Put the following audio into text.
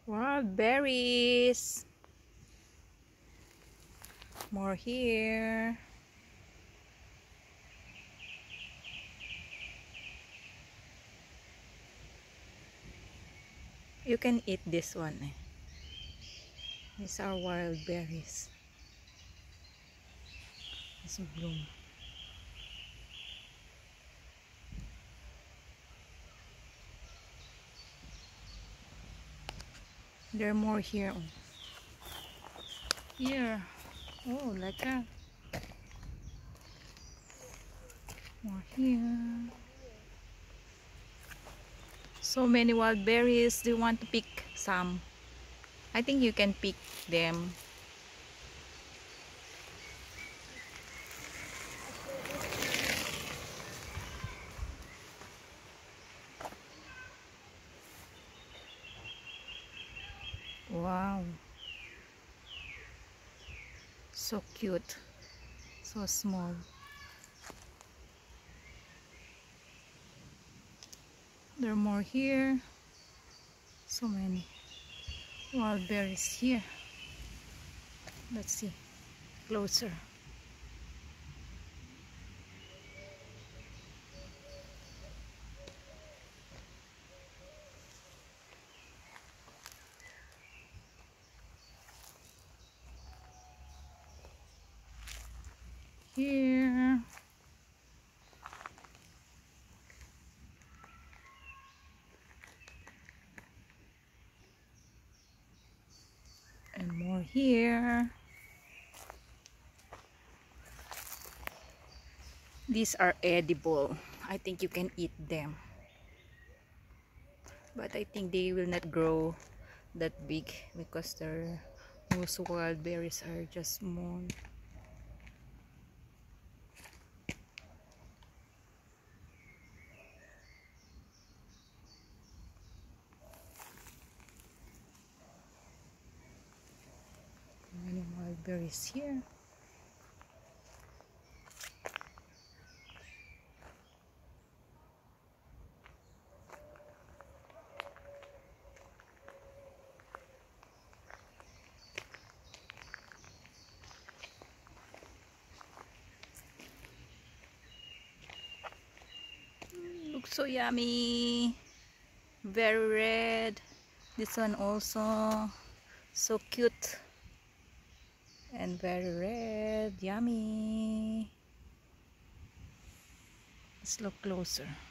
Wild berries. More here. You can eat this one. These are wild berries. It's bloom. There are more here. Here. Oh, like that. More here. So many wild berries. Do you want to pick some? I think you can pick them. Wow. So cute. So small. There are more here. So many wild berries here. Let's see closer. Here. And more here. These are edible. I think you can eat them. But I think they will not grow that big because most wild berries are just small. Many wild berries here. Looks so yummy. Very red. This one also so cute and very red. Yummy. Let's look closer.